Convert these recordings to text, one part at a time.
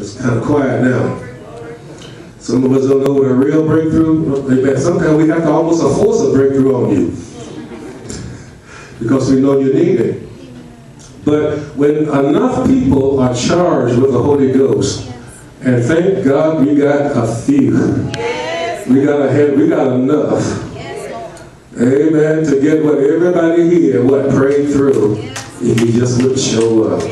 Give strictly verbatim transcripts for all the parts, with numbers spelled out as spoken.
It's kind of quiet now. Some of us don't know what a real breakthrough. Amen. Sometimes we have to almost force a breakthrough on you because we know you need it. But when enough people are charged with the Holy Ghost, and thank God we got a few, we got a head, we got enough, amen, to get what everybody here, what prayed through, if you just would show up.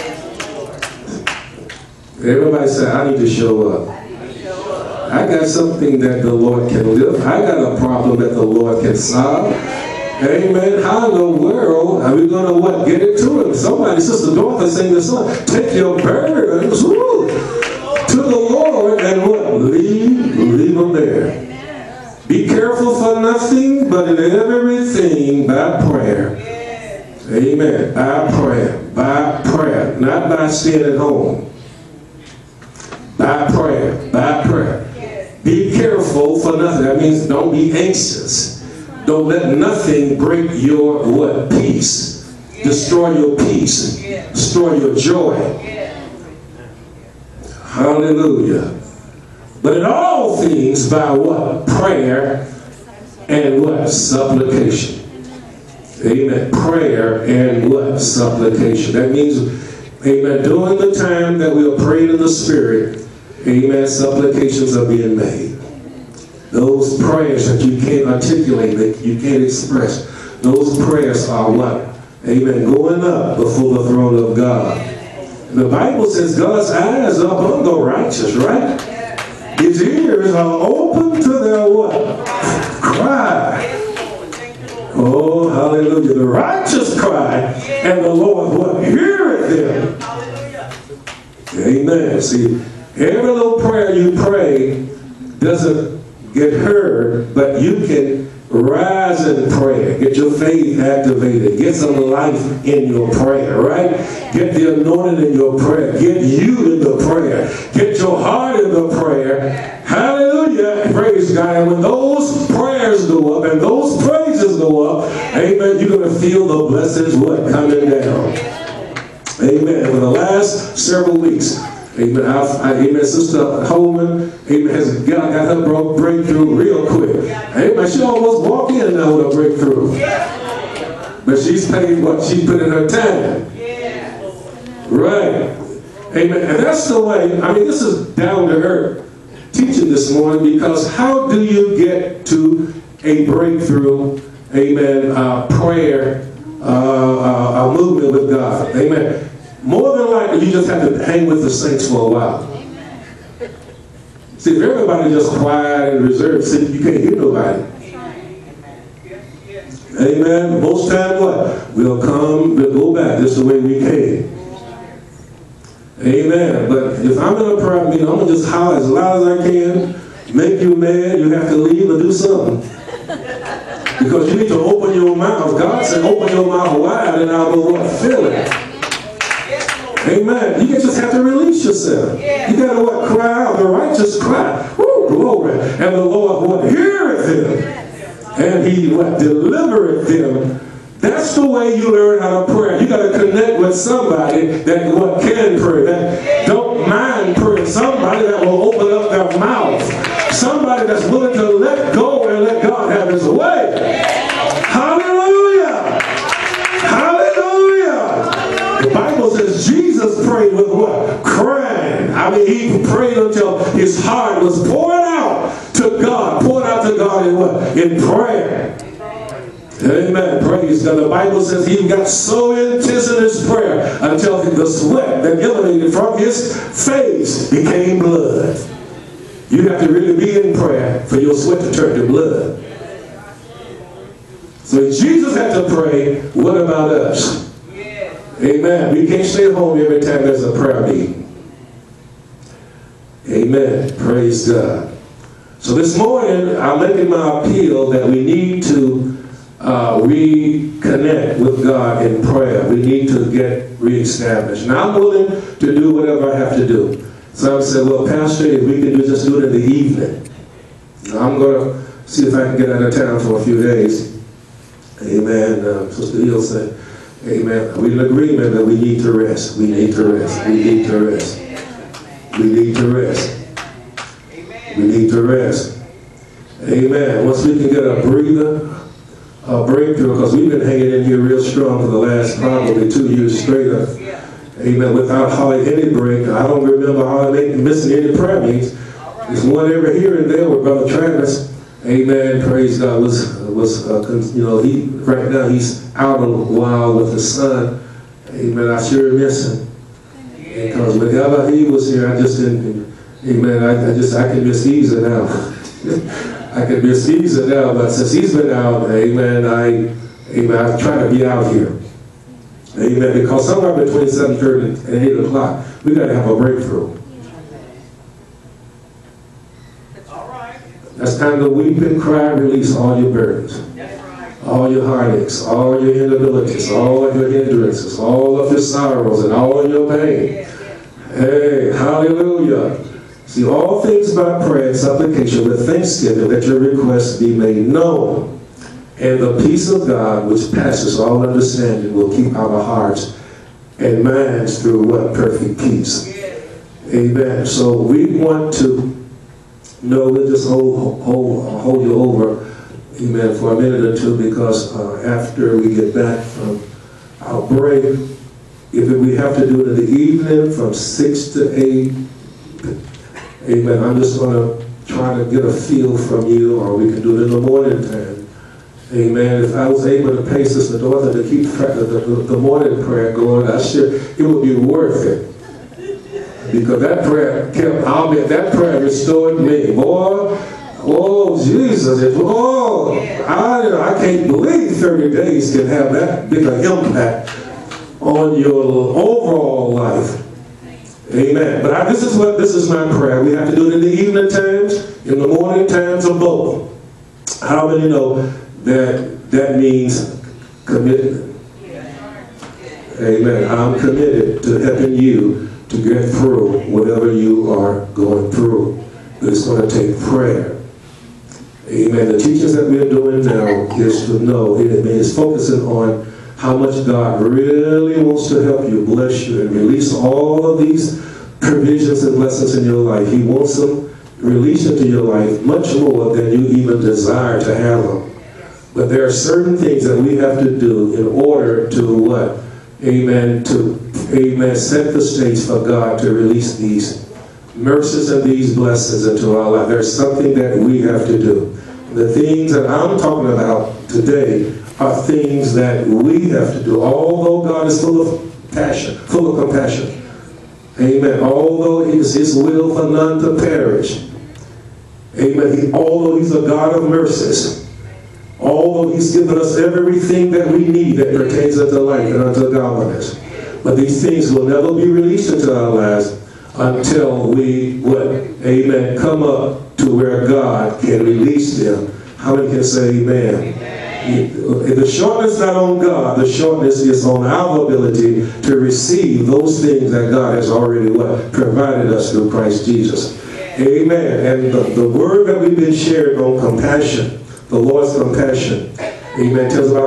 Everybody say, I need to show up. I got something that the Lord can lift. I got a problem that the Lord can solve. Amen. How in the world are we going to what? Get it to him? Somebody, Sister Dorothy sang this song. Take your burdens woo, to the Lord and what? Leave, leave them there. Be careful for nothing, but in everything by prayer. Amen. By prayer. By prayer. Not by staying at home. By prayer. By prayer. Be careful for nothing. That means don't be anxious. Don't let nothing break your what? Peace. Destroy your peace. Destroy your joy. Hallelujah. But in all things by what? Prayer and what? Supplication. Amen. Prayer and what? Supplication. That means, amen, during the time that we are praying in the Spirit, amen, supplications are being made. Those prayers that you can't articulate, that you can't express, those prayers are what? Amen, going up before the throne of God. The Bible says God's eyes are upon the righteous, right? His ears are open to their what? Cry. Oh, hallelujah. The righteous cry, and the Lord what? Heareth them. Amen. See, every little prayer you pray doesn't get heard, but you can rise in prayer. Get your faith activated. Get some life in your prayer, right? Get the anointing in your prayer. Get you in the prayer. Get your heart in the prayer. Hallelujah. Praise God. And when those prayers go up and those praises go up, amen, you're going to feel the blessings what? Coming down. Amen. For the last several weeks, amen, I, I, amen, Sister Holman, amen, has got, got her broke breakthrough real quick. Amen, she almost walked in now with a breakthrough. But she's paid what she put in her time. Right. Amen. And that's the way, I mean, this is down to earth teaching this morning, because how do you get to a breakthrough, amen, uh, prayer, uh, uh, a movement with God? Amen. More than likely, you just have to hang with the saints for a while. See, if everybody just quiet and reserved, see, you can't hear nobody. Amen. Most times, what? We'll come, we'll go back just the way we came. Amen. But if I'm in a prayer meeting, I'm going to just holler as loud as I can, make you mad, you have to leave or do something. Because you need to open your mouth. God said, open your mouth wide and I'll go what? Fill it. Amen. You just have to release yourself. Yeah. You got to what? Cry out. The righteous cry. Woo, glory. And the Lord what? Heareth them. And he what? Delivereth them. That's the way you learn how to pray. You got to connect with somebody that what can pray. That don't mind praying. Somebody that will open up their mouth. Somebody that's willing to let go and let God have his way. Hallelujah. Hallelujah. The Bible says Jesus prayed with what? Crying. I mean, he prayed until his heart was poured out to God. Poured out to God in what? In prayer. Amen. Praise God. The Bible says he got so intense in his prayer until the sweat that emanated from his face became blood. You have to really be in prayer for your sweat to turn to blood. So if Jesus had to pray, what about us? Amen. We can't stay at home every time there's a prayer meeting. Amen. Praise God. So this morning, I'm making my appeal that we need to uh, reconnect with God in prayer. We need to get reestablished. Now, I'm willing to do whatever I have to do. So I said, well, Pastor, if we can do, just do it in the evening. Now, I'm going to see if I can get out of town for a few days. Amen. Uh, Sister Hill said, amen. We're in agreement that we need to rest. We need to rest. We need to rest. we need to rest. We need to rest. Amen. Once we can get a breather, a breakthrough, because we've been hanging in here real strong for the last probably two years straight up. Amen. Without hardly any break. I don't remember hardly missing any prayer meetings. There's one every here and there with Brother Travis. Amen. Praise God. Was was uh, you know he right now he's out a while with his son. Amen. I sure miss him. Because whenever he was here, I just didn't. Amen. I, I just I can miss Easer now. I can miss Easer now, but since he's been out, amen. I amen. I try to be out here. Amen. Because somewhere between seven thirty and eight o'clock, we got to have a breakthrough. That's time to weep and cry, release all your burdens, all your heartaches, all your inabilities, all of your hindrances, all of your sorrows, and all your pain. Hey, hallelujah. See, all things by prayer and supplication with thanksgiving, let your requests be made known. And the peace of God, which passes all understanding, will keep our hearts and minds through what? Perfect peace. Amen. So we want to know, we'll just hold, hold, hold you over, amen, for a minute or two, because uh, after we get back from our break, if we have to do it in the evening from six to eight, amen, I'm just going to try to get a feel from you, or we can do it in the morning time. Amen. If I was able to pay Sister Dorothy to keep track of the, the morning prayer going, I sure it would be worth it. Because that prayer kept, I'll be, that prayer restored me. Boy, oh, Jesus. It, oh, I, I can't believe thirty days can have that big an impact on your overall life. Amen. But I, this is what this is my prayer. We have to do it in the evening times, in the morning times, or both. How many know that that means commitment? Amen. I'm committed to helping you to get through whatever you are going through. But it's going to take prayer. Amen. The teachings that we're doing now is to know, it means focusing on how much God really wants to help you, bless you, and release all of these provisions and blessings in your life. He wants them released into your life much more than you even desire to have them. But there are certain things that we have to do in order to what? Amen. To, amen, set the stage for God to release these mercies and these blessings into our life. There's something that we have to do. The things that I'm talking about today are things that we have to do. Although God is full of passion, full of compassion. Amen. Although it is His will for none to perish. Amen. He, although He's a God of mercies. Although He's given us everything that we need that pertains unto life and unto godliness. But these things will never be released into our lives until we, what? Amen, come up to where God can release them. How many can say amen? Amen. The shortness is not on God. The shortness is on our ability to receive those things that God has already what? Provided us through Christ Jesus. Amen. And the, the word that we've been sharing on compassion, the Lord's compassion, amen, tells about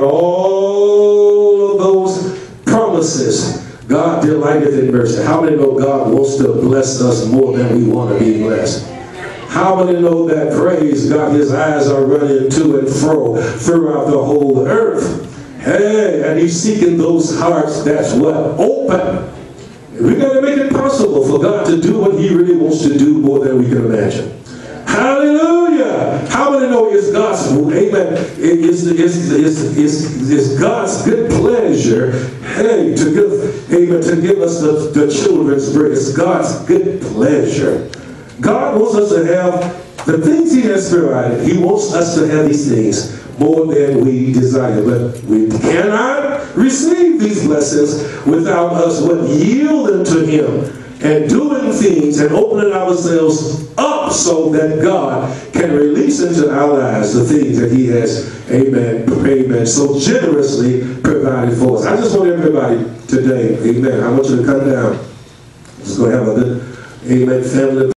all of those promises. God delighteth in mercy. How many know God wants to bless us more than we want to be blessed? How many know that, praise God, His eyes are running to and fro throughout the whole earth? Hey, and He's seeking those hearts that's what? Open. We got to make it possible for God to do what He really wants to do more than we can imagine. Hallelujah! How many know it's God's, amen, it's, it's, it's, it's, it's God's good pleasure, hey, to give, amen, to give us the, the children's bread. It's God's good pleasure. God wants us to have the things He has provided. He wants us to have these things more than we desire. But we cannot receive these blessings without us what? Yielding to Him and doing things and opening ourselves up so that God can release into our lives the things that He has, amen, amen, so generously provided for us. I just want everybody today, amen, I want you to come down. Just going to have a good, amen, family.